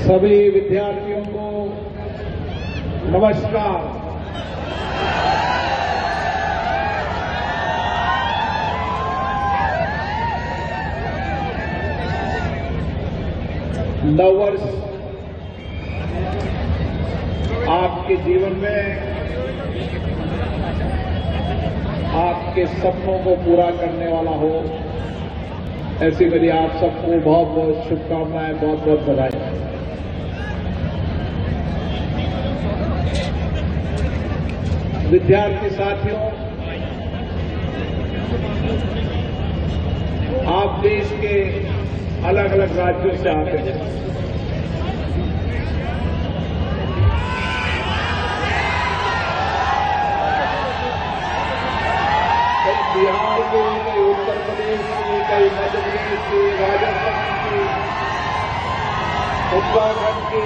सभी विद्यार्थियों को नमस्कार। नववर्ष आपके जीवन में आपके सपनों को पूरा करने वाला हो, ऐसी मेरी आप सबको बहुत बहुत शुभकामनाएं, बहुत बहुत बधाई। विद्यार्थी साथियों, आप देश के अलग अलग राज्यों से आते हैं। कई बिहार के, कई उत्तर प्रदेश के, कई मध्य प्रदेश के, राजस्थान के, उत्तराखंड के,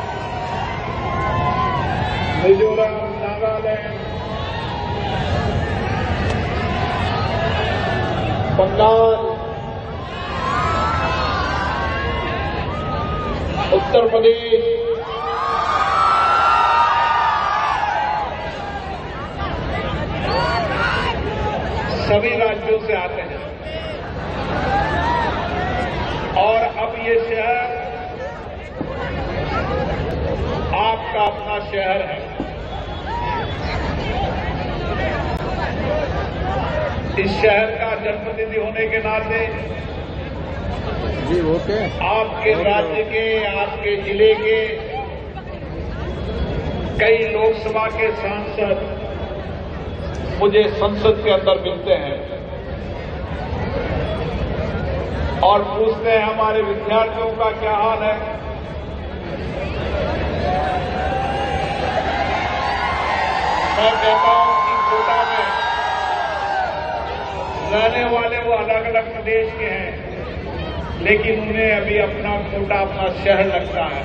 मिजोरम, नागालैंड, बंगाल, उत्तर प्रदेश, सभी राज्यों से आते हैं। और अब ये शहर आपका अपना शहर है। इस शहर का जनप्रतिनिधि होने के नाते जी ओके, आपके राज्य के, आपके जिले के कई लोकसभा के सांसद मुझे संसद के अंदर मिलते हैं और पूछते हैं हमारे विद्यार्थियों का क्या हाल है। मैं कहता हूं कि कोटा में रहने वाले वो अलग अलग प्रदेश के हैं, लेकिन उन्हें अभी अपना कोटा अपना शहर लगता है।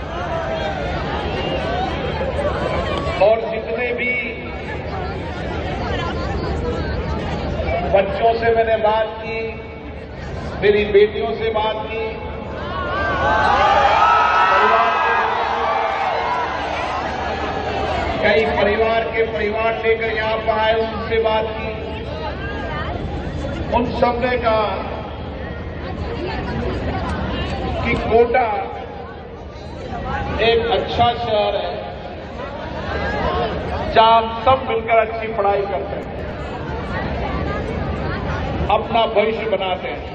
और जितने भी बच्चों से मैंने बात की, मेरी बेटियों से बात की, कई परिवार लेकर यहां पर आए, उनसे बात की, उन सब ने कहा कि कोटा एक अच्छा शहर है जहां हम सब मिलकर अच्छी पढ़ाई करते हैं, अपना भविष्य बनाते हैं।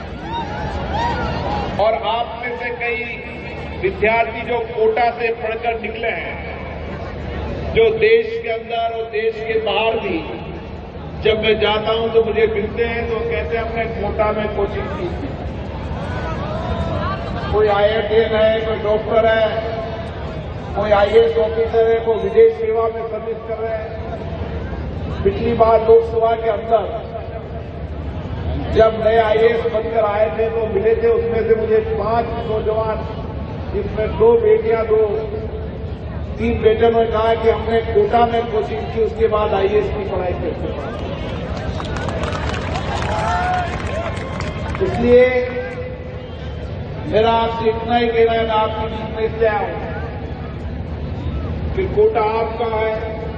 और आप में से कई विद्यार्थी जो कोटा से पढ़कर निकले हैं, जो देश के अंदर और देश के बाहर भी जब मैं जाता हूं तो मुझे मिलते हैं, तो कहते हैं हमने कोटा में कोचिंग की थी। कोई IITian है, कोई डॉक्टर है, कोई IAS ऑफिसर है, कोई विदेश सेवा में सर्विस कर रहे हैं। पिछली बार लोकसभा के अंदर जब नए IAS बनकर आए थे तो मिले थे, उसमें से मुझे 5 नौजवान, जिसमें 2 बेटियां, 3 बेटों ने कहा कि हमने कोटा में कोचिंग की, उसके बाद IAS की पढ़ाई करते हैं। इसलिए मेरा आपसे इतना ही कहना है, मैं आपके बीच में इसलिए आया हूं कि कोटा आपका है,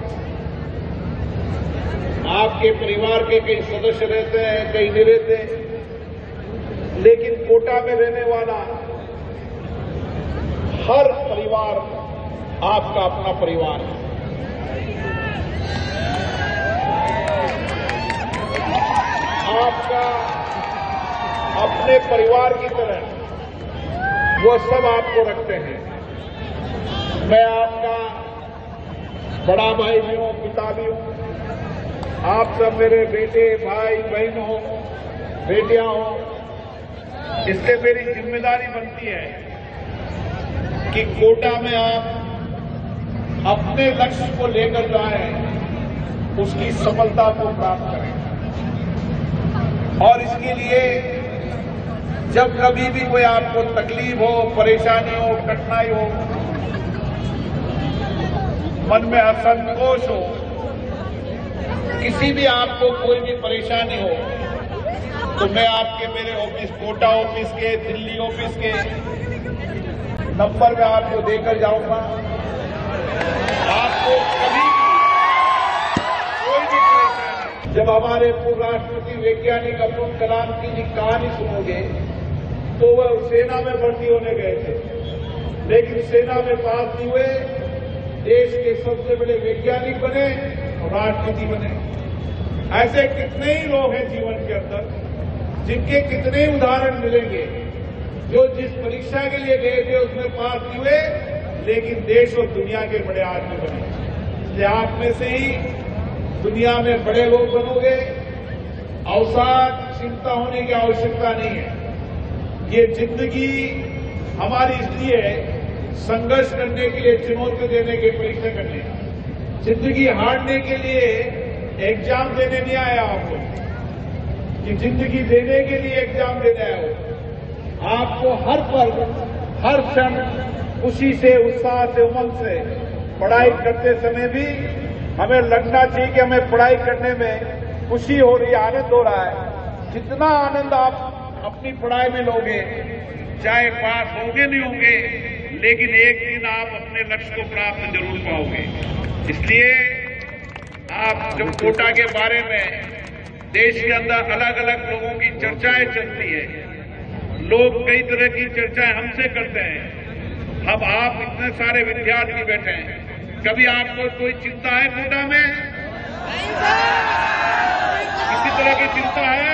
आपके परिवार के कई सदस्य रहते हैं, कई नहीं रहते, लेकिन कोटा में रहने वाला हर परिवार आपका अपना परिवार है। आपका अपने परिवार की तरह वो सब आपको रखते हैं। मैं आपका बड़ा भाई भी हूं, पिता भी हूं, आप सब मेरे बेटे, भाई, बहन हो, बेटियां हो। इसलिए मेरी जिम्मेदारी बनती है कि कोटा में आप अपने लक्ष्य को लेकर जाएं, उसकी सफलता को प्राप्त करें। और इसके लिए जब कभी भी कोई आपको तकलीफ हो, परेशानी हो, कठिनाई हो, मन में असंतोष हो, किसी भी आपको कोई भी परेशानी हो, तो मैं आपके मेरे ऑफिस, कोटा ऑफिस के, दिल्ली ऑफिस के नंबर मैं आपको देकर जाऊंगा। आपको कभी कोई भी परेशानी, जब हमारे पूर्व राष्ट्रपति वैज्ञानिक अब्दुल कलाम की जी कहानी सुनोगे तो वह सेना में भर्ती होने गए थे, लेकिन सेना में पास नहीं हुए, देश के सबसे बड़े वैज्ञानिक बने और राष्ट्रपति बने। ऐसे कितने ही लोग हैं जीवन के अंदर जिनके कितने उदाहरण मिलेंगे जो जिस परीक्षा के लिए गए थे उसमें पास नहीं हुए, लेकिन देश और दुनिया के बड़े आदमी बने। इसलिए आप में से ही दुनिया में बड़े लोग बनोगे। अवसाद चिंता होने की आवश्यकता नहीं है। ये जिंदगी हमारी इसलिए संघर्ष करने के लिए, चुनौती देने के, परीक्षा करने, जिंदगी हारने के लिए एग्जाम देने नहीं आया आपको, कि जिंदगी देने के लिए एग्जाम देने आया हो। आपको हर पल, हर क्षण खुशी से, उत्साह से, उमंग से पढ़ाई करते समय भी हमें लगना चाहिए कि हमें पढ़ाई करने में खुशी हो रही है, आनंद हो रहा है। जितना आनंद आप अपनी पढ़ाई में लोगे, चाहे पास होंगे नहीं होंगे, लेकिन एक दिन आप अपने लक्ष्य को प्राप्त जरूर पाओगे। इसलिए आप जब कोटा के बारे में देश के अंदर अलग अलग लोगों की चर्चाएं चलती है, लोग कई तरह की चर्चाएं हमसे करते हैं। अब आप इतने सारे विद्यार्थी बैठे हैं, कभी आपको कोई चिंता है कोटा में? किसी तरह की चिंता है?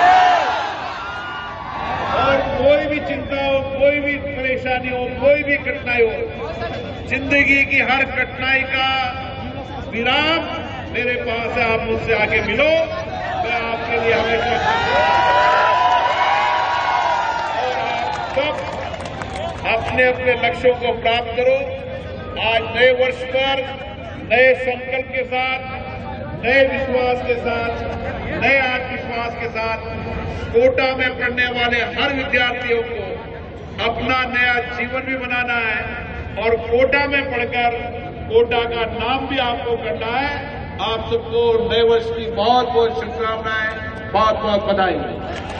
और कोई भी चिंता हो, कोई भी परेशानी हो, कोई भी कठिनाई हो, जिंदगी की हर कठिनाई का विराम मेरे पास है। आप मुझसे आके मिलो, मैं आपके लिए हमेशा अपने अपने लक्ष्यों को प्राप्त करो। आज नए वर्ष पर नए संकल्प के साथ, नए विश्वास के साथ, नए आत्मविश्वास के साथ कोटा में पढ़ने वाले हर विद्यार्थियों को अपना नया जीवन भी बनाना है और कोटा में पढ़कर कोटा का नाम भी आपको करना है। आप सबको नए वर्ष की बहुत बहुत शुभकामनाएं, बहुत बहुत बधाई।